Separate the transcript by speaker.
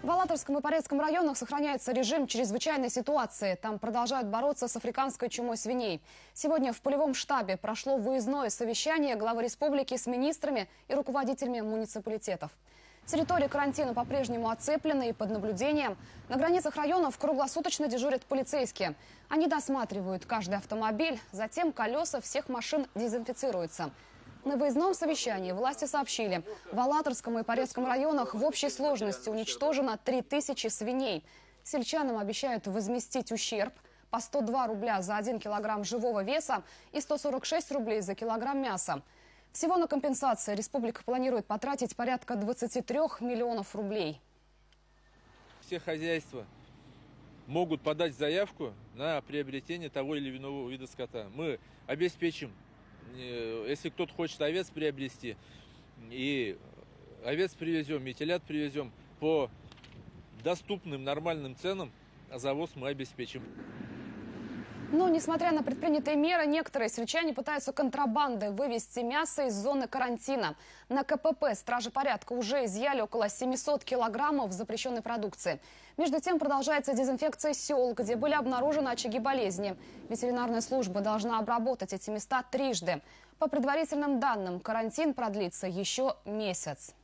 Speaker 1: В Алатырском и Порецком районах сохраняется режим чрезвычайной ситуации. Там продолжают бороться с африканской чумой свиней. Сегодня в полевом штабе прошло выездное совещание главы республики с министрами и руководителями муниципалитетов. Территория карантина по-прежнему оцеплена и под наблюдением. На границах районов круглосуточно дежурят полицейские. Они досматривают каждый автомобиль, затем колеса всех машин дезинфицируются. На выездном совещании власти сообщили, в Алатырском и Порецком районах в общей сложности уничтожено 3000 свиней. Сельчанам обещают возместить ущерб по 102 рубля за 1 килограмм живого веса и 146 рублей за килограмм мяса. Всего на компенсации республика планирует потратить порядка 23 миллионов рублей.
Speaker 2: Все хозяйства могут подать заявку на приобретение того или иного вида скота. Мы обеспечим, если кто-то хочет овец приобрести, и овец привезем, и телят привезем по доступным нормальным ценам, а завоз мы обеспечим.
Speaker 1: Но, несмотря на предпринятые меры, некоторые сельчане пытаются контрабандой вывести мясо из зоны карантина. На КПП стражи порядка уже изъяли около 700 килограммов запрещенной продукции. Между тем продолжается дезинфекция сел, где были обнаружены очаги болезни. Ветеринарная служба должна обработать эти места трижды. По предварительным данным, карантин продлится еще месяц.